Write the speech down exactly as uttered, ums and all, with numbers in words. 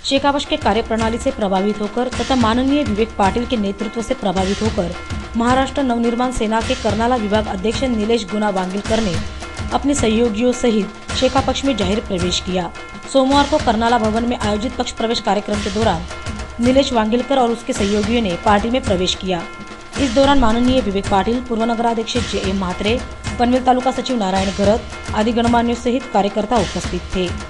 शेखावत के कार्यप्रणाली से प्रभावित होकर तथा माननीय विवेक पाटिल के नेतृत्व से प्रभावित होकर महाराष्ट्र नवनिर्माण सेना के कर्नाला विभाग अध्यक्ष नीलेश गुना वांगिलकर ने अपने सहयोगियों सहित शेखा पक्ष में जाहिर प्रवेश किया। सोमवार को कर्नाला भवन में आयोजित पक्ष प्रवेश कार्यक्रम के दौरान नीलेश वांगिलकर और उसके सहयोगियों ने पार्टी में प्रवेश किया। इस दौरान माननीय विवेक पाटिल, पूर्व नगराध्यक्ष जे एम म्हात्रे, पनवेल तालुका सचिव नारायण घरत आदि गणमान्यों सहित कार्यकर्ता उपस्थित थे।